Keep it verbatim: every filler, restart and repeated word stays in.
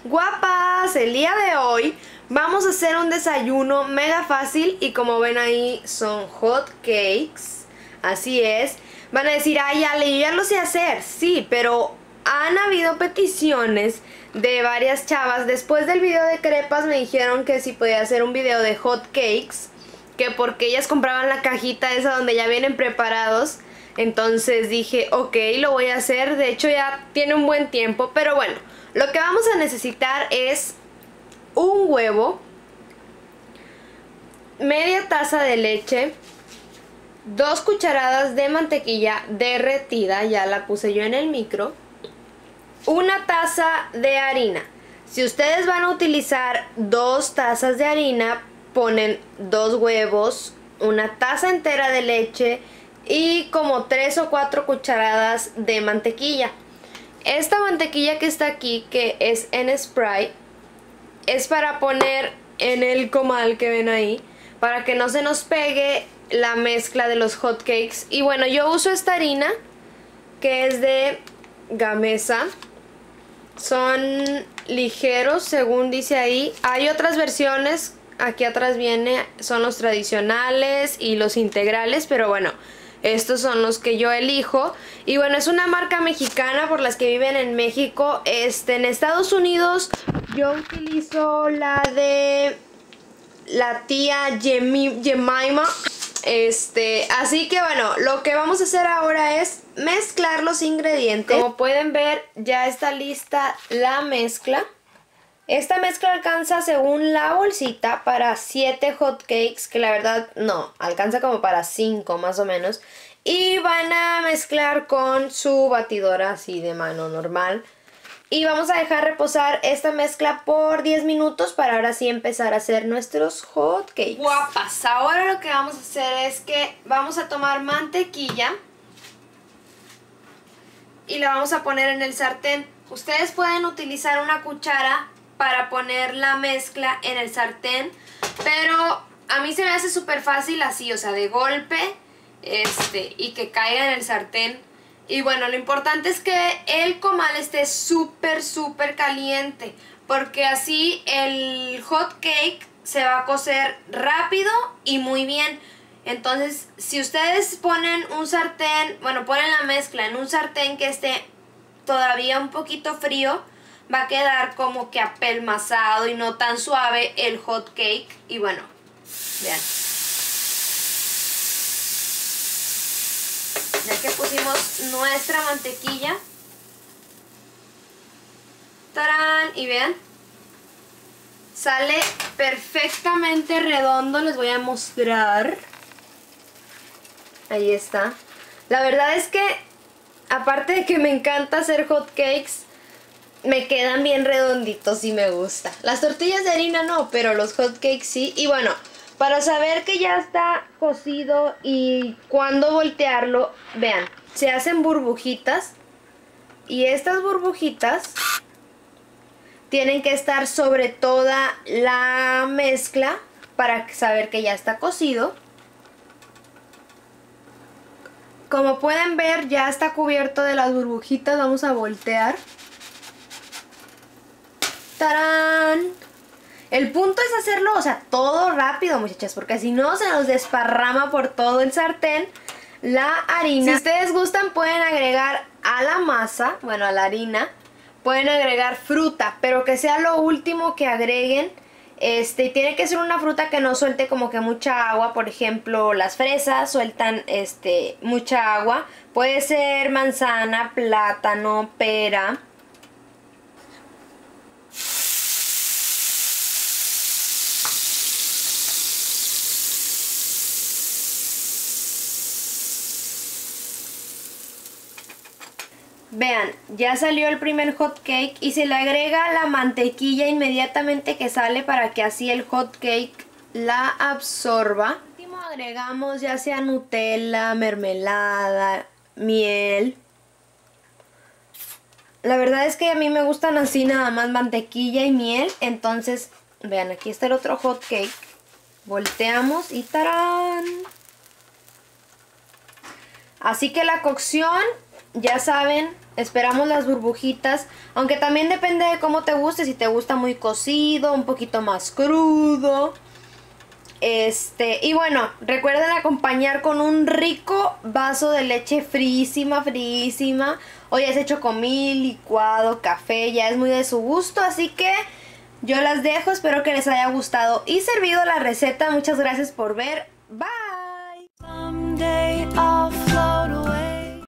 Guapas, el día de hoy vamos a hacer un desayuno mega fácil y como ven ahí son hot cakes, así es. Van a decir, ay Ale, yo ya lo sé hacer, sí, pero han habido peticiones de varias chavas. Después del video de crepas me dijeron que si podía hacer un video de hot cakes, que porque ellas compraban la cajita esa donde ya vienen preparados. Entonces dije, ok, lo voy a hacer. De hecho ya tiene un buen tiempo, pero bueno, lo que vamos a necesitar es un huevo, media taza de leche, dos cucharadas de mantequilla derretida, ya la puse yo en el micro, una taza de harina. Si ustedes van a utilizar dos tazas de harina, ponen dos huevos, una taza entera de leche y como tres o cuatro cucharadas de mantequilla. Esta mantequilla que está aquí, que es en spray, es para poner en el comal que ven ahí, para que no se nos pegue la mezcla de los hot cakes. Y bueno, yo uso esta harina que es de Gamesa. Son ligeros, según dice ahí. Hay otras versiones, aquí atrás viene, son los tradicionales y los integrales, pero bueno, estos son los que yo elijo. Y bueno, es una marca mexicana por las que viven en México. Este, en Estados Unidos yo utilizo la de la tía Yemi, Jemima. Este, así que bueno, lo que vamos a hacer ahora es mezclar los ingredientes. Como pueden ver, ya está lista la mezcla. Esta mezcla alcanza, según la bolsita, para siete hot cakes, que la verdad no, alcanza como para cinco más o menos. Y van a mezclar con su batidora así de mano normal. Y vamos a dejar reposar esta mezcla por diez minutos para ahora sí empezar a hacer nuestros hot cakes. Guapas, ahora lo que vamos a hacer es que vamos a tomar mantequilla y la vamos a poner en el sartén. Ustedes pueden utilizar una cuchara para poner la mezcla en el sartén, pero a mí se me hace súper fácil así, o sea, de golpe, este, y que caiga en el sartén. Y bueno, lo importante es que el comal esté súper, súper caliente, porque así el hot cake se va a cocer rápido y muy bien. Entonces, si ustedes ponen un sartén, bueno, ponen la mezcla en un sartén que esté todavía un poquito frío, va a quedar como que apelmazado y no tan suave el hot cake. Y bueno, vean. Ya que pusimos nuestra mantequilla, ¡tarán! Y vean, sale perfectamente redondo. Les voy a mostrar. Ahí está. La verdad es que, aparte de que me encanta hacer hot cakes, me quedan bien redonditos y me gusta. Las tortillas de harina no, pero los hot cakes sí. Y bueno, para saber que ya está cocido y cuándo voltearlo, vean, se hacen burbujitas. Y estas burbujitas tienen que estar sobre toda la mezcla para saber que ya está cocido. Como pueden ver, ya está cubierto de las burbujitas. Vamos a voltear. ¡Tarán! El punto es hacerlo, o sea, todo rápido, muchachas, porque si no se nos desparrama por todo el sartén la harina. Si ustedes gustan, pueden agregar a la masa, bueno, a la harina, pueden agregar fruta, pero que sea lo último que agreguen. Este, tiene que ser una fruta que no suelte como que mucha agua. Por ejemplo, las fresas sueltan este, mucha agua. Puede ser manzana, plátano, pera. Vean, ya salió el primer hot cake y se le agrega la mantequilla inmediatamente que sale para que así el hot cake la absorba. Por último agregamos ya sea Nutella, mermelada, miel. La verdad es que a mí me gustan así nada más mantequilla y miel. Entonces, vean, aquí está el otro hot cake. Volteamos y ¡tarán! Así que la cocción, ya saben, Esperamos las burbujitas, aunque también depende de cómo te guste, si te gusta muy cocido, un poquito más crudo. Este, y bueno, recuerden acompañar con un rico vaso de leche frísima, frísima. O ya es hecho con mil, licuado, café, ya es muy de su gusto, así que yo las dejo, espero que les haya gustado y servido la receta. Muchas gracias por ver, bye. Someday I'll